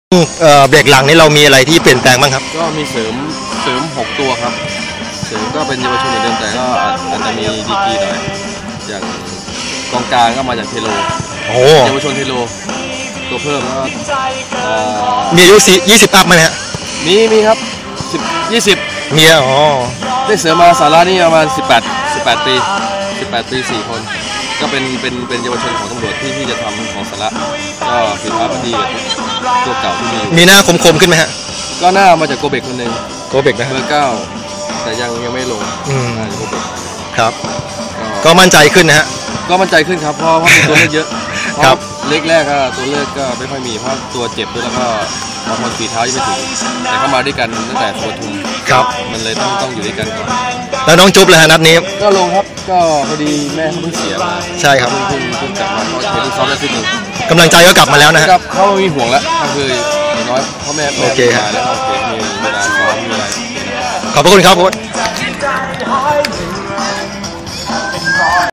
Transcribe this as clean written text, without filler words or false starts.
เบรกหลังนี่เรามีอะไรที่เปลี่ยนแปลงบ้างครับก็มีเสริม6 ตัวครับเสริมก็เป็นเยาวชนเหมือนเดิมแต่ก็อาจจะมีดีกรีหน่อยอย่างกองกลางก็มาจากเทโลเยาวชนเทโลตัวเพิ่มก็มีอายุ20 อัพไหมฮะมีครับ20 มีได้เสริมมาสาระนี่ประมาณ18 ปี4 คนก็เป็นเยาวชนของตำรวจที่จะทำของสาระก็ฝีเท้ามันดีกับตัวเก่าที่มีหน้าคมขึ้นไหมฮะก็หน้ามาจากโกเบกคนหนึ่งโกเบกนะเบอร์9แต่ยังไม่ลงโกเบกครับก็มั่นใจขึ้นนะฮะก็มั่นใจขึ้นครับเพราะมีตัวเลือกเยอะครับเล็กแรกก็ตัวเลือกก็ไม่ค่อยมีเพราะตัวเจ็บด้วยแล้วก็บางคนฝีเท้ายังไม่ถึงแต่เข้ามาด้วยกันตั้งแต่ตัวทุมครับมันเลยต้องอยู่ด้วยกันก่อนแล้วน้องจุ๊บเลยฮะนัดนี้ก็ลงครับก็พอดีแม่เขาเพิ่งเสียมาใช่ครับเพิ่งกลับมาเขาเห็นซ้อมได้ทีนึงกำลังใจก็กลับมาแล้วนะฮะเขาไม่มีห่วงแล้วก็คืออย่างน้อยพ่อแม่โอเคครับแล้วโอเคมีเวลาซ้อมมีอะไรขอบพระคุณครับโค้ช